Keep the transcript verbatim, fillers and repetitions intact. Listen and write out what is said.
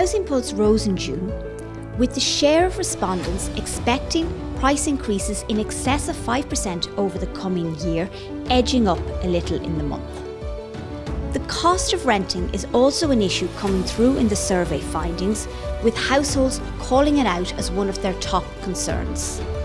Housing Pulse rose in June, with the share of respondents expecting price increases in excess of five percent over the coming year, edging up a little in the month. The cost of renting is also an issue coming through in the survey findings, with households calling it out as one of their top concerns.